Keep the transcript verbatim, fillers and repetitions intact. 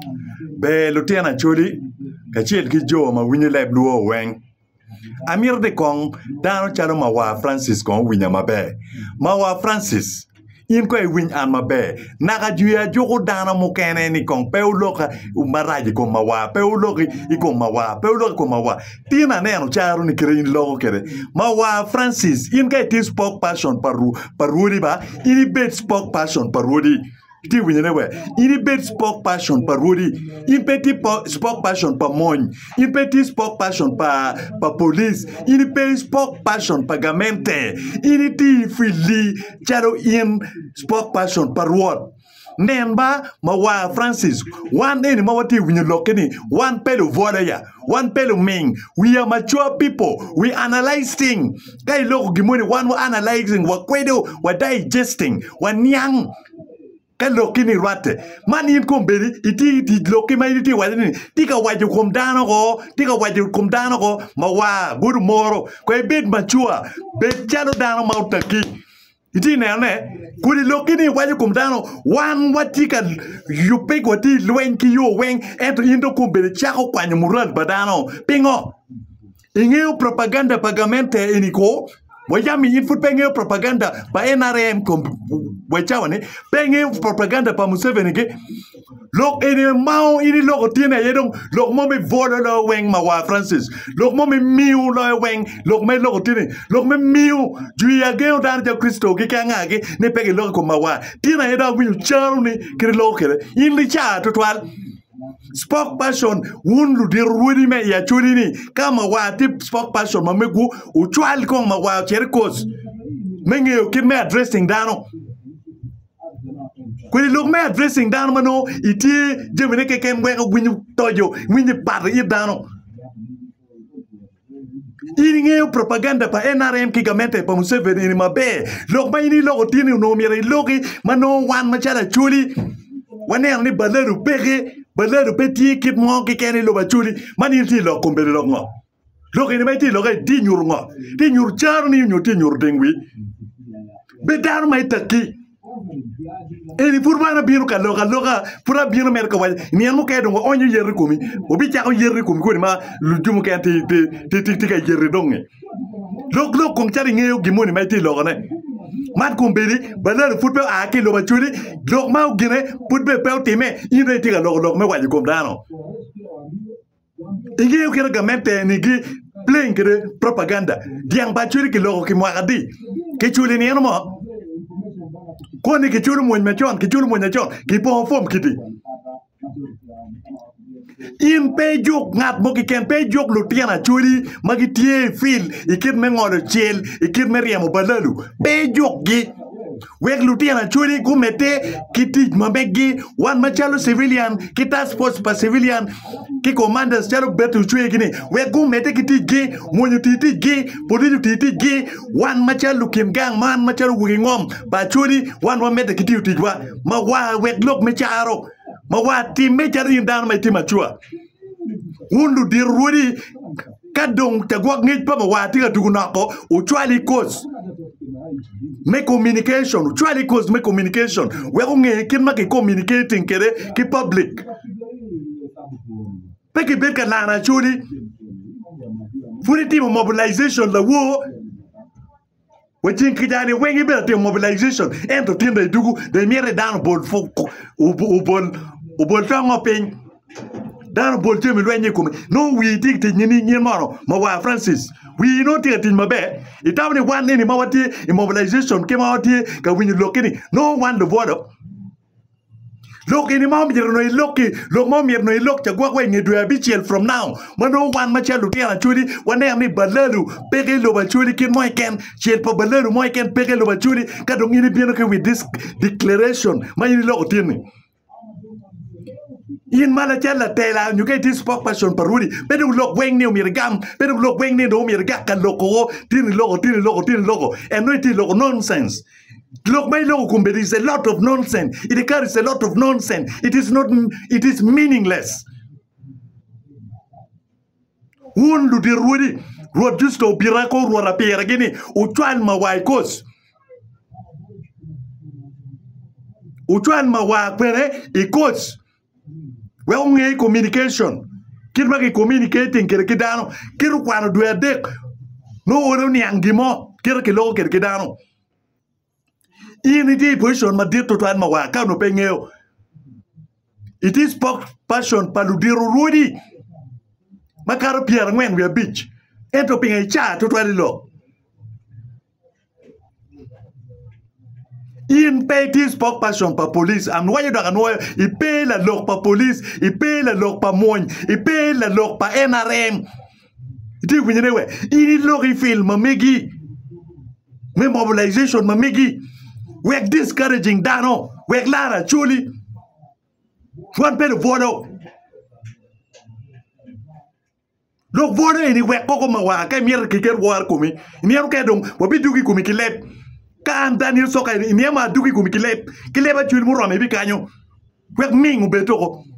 be lutiana choli kachiel gi jo ma winyo leb luo weng amir de kong dano chalo Mawa Francisc kong winya mabe Mawa Francisc in ko e winy an mabe naga juya jogo dana mukene ni kong peuloka maraji ko Mawa peuloki iko Mawa peuloki ko Mawa tina neno charo ni kire in logo kere Mawa Francisc in ka iti spokesperson paru parudi ba ini bet spokesperson parudi ti winyene we ini bet spokesperson parudi in peti spokesperson pa mon in peti spokesperson pa pa police ini peti spokesperson pa gamente ini ti fili charo in spokesperson par what Nemba Mawa Francisc one any mawati winyo lokeni one pelo voda one pelo ming we are mature people we analyze things kai loko gimoni one we analyzing wa kwedo wa digesting wa nyang lokini rate mani in komberi iti iti loki ma iti wadini tika waju komdano ko tika waju komdano ko Mawa good moro ko e bit machua bet chalo dano mautaki iti ne ne kuri lokini waju komdano wan watika you pick wati lwenki yo weng eto indo komberi chako kwanyo mural badano pingo ingeo propaganda pagamente iniko wajami info penge propaganda pa N R M kom wachawane penge propaganda pa Museveni ke lok ene mao ini lok tiene yedong lok mo me vola lo weng Mawa Francisc lok mo me miu lo weng lok me lok tiene lok me miu juya geo dan ja Kristo ke kanga ke ne pege lok ko Mawa tiene yeda wiu charu ni kire lok kere in li cha to twal spokesperson wundu de ruodi me ya chulini kama wa tip spokesperson mamegu uchwal kong Mawa cherkos menge kin me addressing dano kweli lok me addressing dano mano iti jemene ke ken wenga winyu tojo winyu par i dano ini ngeo propaganda pa N R M kigamente pa Museveni ni mabe lok ma ini lok tini no mire loki mano wan machala chuli wane ni baleru pege baleru peti kit mo ki keni lo bachuli mani ti lo kombere lo ngo lo ke ni mai ti lo ke ti nyur ngo ti nyur char ni nyu ti nyur dengwi be dar mai taki eni furba na biru ka lo ka lo ka pura biru mer ka wal ni amu ke dongo onyu yerri komi obi cha ko yerri komi ko ni ma lu jumu ke ti ti ti ti ka yerri donge lo lo kong chari ngeo gimoni mai ti lo ne mat komberi balal football a ke lo bachuli lo ma gine football pe time ire ti ka lo lo me waji komdano igi ukira gamente ni gi playing kere propaganda diang bachuli ki lo ki mwagadi ke chuli ni no ko ni ke chuli mo machon ke chuli mo machon ki po form kiti in pe jok ngat mo ki ken pe jok lu tiana chuli magi tie fil ikit me ngoro chel ikit me riamo balalu pe jok gi wek lu tiana chuli ku mete kiti mabegi one machalo civilian kita sports pa civilian ki commanders chalo betu chue gini wek ku mete kiti gi monyu titi gi polidu titi gi one machalo kim gang man machalo wingom pa chuli one wa mete kiti utijwa ma wa wek lok me charo Mawa team me chari down my team achua wundu dir rudi kadong tagwak ngej pa Mawa tiga dugunako uchwali cause me communication uchwali cause me communication we ko nge kin ma ki communicating kere ki public peki beka na na churi furi team mobilization la wo wajin kijani wengi bela team mobilization ento tinda dugu de mere down bol fo ubol ubol tango pen dan bol temi lwenye kumi no we dig te nyini nyimaro Mawa Francisc we no te tin mabe itawni one ni mawati immobilization ke mawati ka winyu lokini no one the border lokini mawmi no loki lok mawmi no lok ta gwa kwa ngedu abichiel from now mano one machalu tiana chudi wane mi balalu pege lo bachuli kin moy ken chel pa balalu moy ken pege lo bachuli kadong ini bieno ke with this declaration mayini lok tini in mala chela tela you get this spokesperson parudi bedu lok weng ni mirgam bedu lok weng ni do mirga kan loko tini loko tini loko tini loko and no tini loko nonsense look my logo kumbe is a lot of nonsense it carries a lot of nonsense it is not it is meaningless wundu di rudi rod justo birako rora pera gini uchwan Mawa ikos uchwan Mawa pere ikos we unge communication kirma ke communicating kir kidano kir kwano dwe dek no wono ni angimo kir ke lo kir kidano ini position ma dito to an mawa ka no pengeo it is passion paludiro rudi makaro pier ngwen we beach ento pinga cha to to lo in pay this spokesperson pa police am why you don't know il paye la log pa police il paye la log pa moñ il paye la log pa N R M iti kunyene we ini log film ma megi me mobilization ma megi we discouraging dano we lara chuli one pay the vodo lo vodo ini we koko ma wa ka mier ke ker war kumi ni am ke dong bo bidugi kumi kilet kan Daniel soka ni ma dugi kumi kilep kileba chul muro me bi kanyo wek mingu betoko